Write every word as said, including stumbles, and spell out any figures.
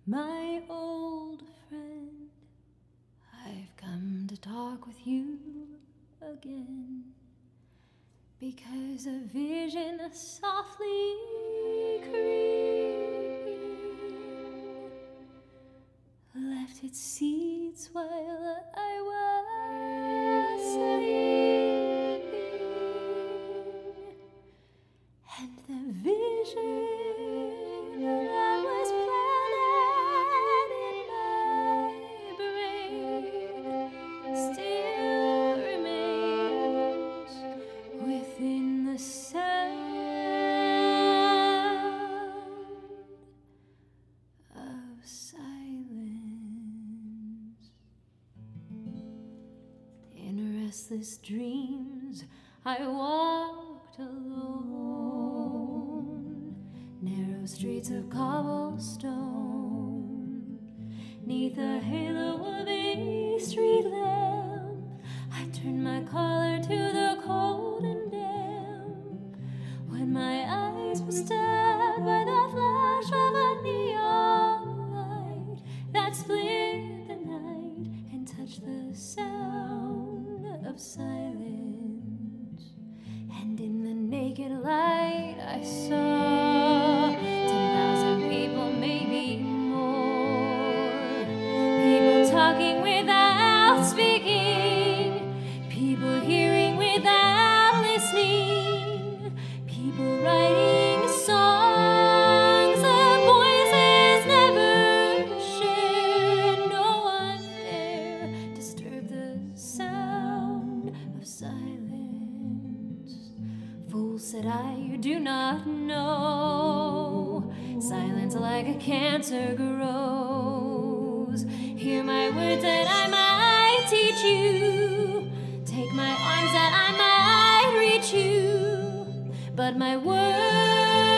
My old friend, I've come to talk with you again, because a vision softly creeping left its seeds while I was sleeping, and the vision that was planted in my brain still remains within the sound of silence. In restless dreams I walked alone, narrow streets of cobblestone, neath the halo of a street lamp. I turned my collar to the cold and damp, when my eyes were stabbed by the flash of a neon light that split the night and touched the sound of silence. And in the naked light I saw ten thousand people, maybe more, people talking without speaking, people hearing without listening, people writing songs that voices never shared. No one dare disturb the sound of silence. Fool, said I, you do not know, silence like a cancer grows. Hear my words that I might teach you, take my arms that I might reach you, but my words